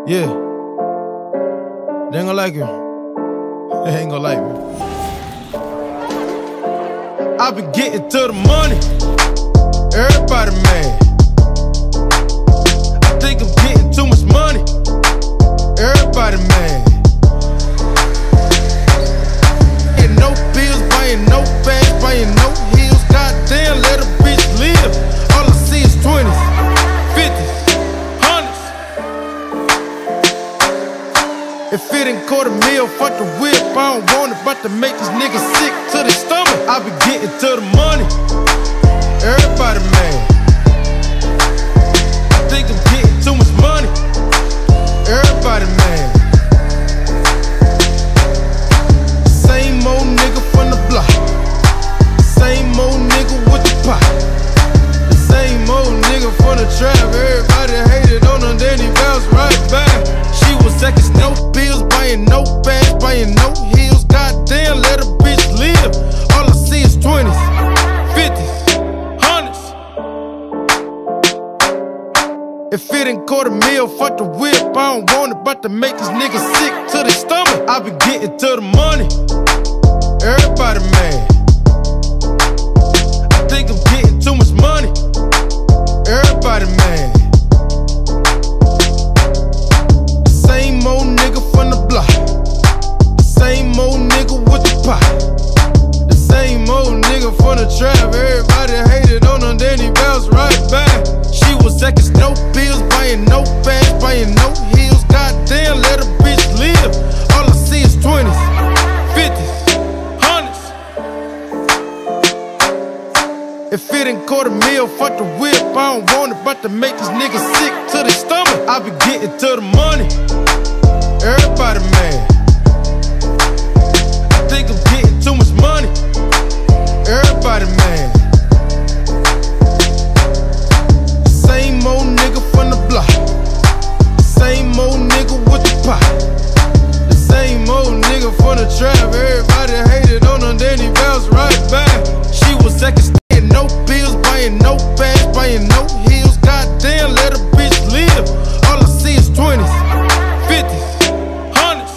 Yeah. They ain't gonna like it. They ain't gonna like me. I been getting to the money. Everybody mad. I think I'm getting too much money. Everybody mad. Ain't no bills, buying no bags, buying no heels. Goddamn, let a bitch live. All I see is 20s, 50s, 100s. If it ain't $250,000, fuck the whip. I don't want it, about to make these niggas sick to the stomach. I been getting to the money. Everybody mad. I think I'm getting too much money. Everybody mad. Same old nigga from the block. Same old nigga with the pot. The same old nigga from the trap. Everybody hated on him, then he bounced right back. She was second, no bills, buying no bags, buying no heels. Goddamn, let a bitch live. All I see is 20s, 50s, 100s. If it ain't $250,000, fuck the whip. I don't want it, about to make these niggas sick to the stomach. I been getting to the money. Everybody mad. I think I'm getting too much money. Everybody mad. The same old nigga from the block. The same old nigga with the pot. The same old nigga from the trap. Everybody hated on him, then he bounced right back. She was second, no bills, buying no bags, buying no heels. Goddamn, let a bitch live. All I see is 20s, 50s, 100s. If it ain't $250,000, fuck the whip. I don't want it, about to make these niggas sick to the stomach. I been getting to the money. Everybody mad. I think I'm getting too much money. Everybody mad. Same old nigga from the block. Same old nigga with the pot. The same old nigga from the trap. Everybody hated on him, then he bounced right back. She was second, no bills, buying no bags, buying no heels. Goddamn, let a bitch live. All I see is 20s, 50s, 100s.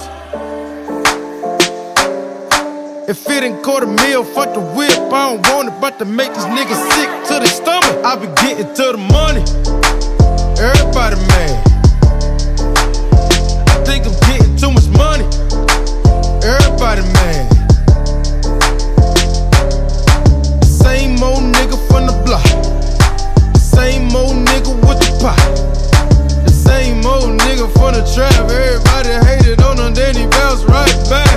If it ain't $250,000, fuck the whip. I don't want it, about to make these niggas sick to the stomach. I been getting to the money. Everybody mad. I think I'm getting too much money. Everybody mad. Same old nigga from the block. Same old nigga with the pot. The same old nigga from the trap. Everybody hated on him, then he bounced right back.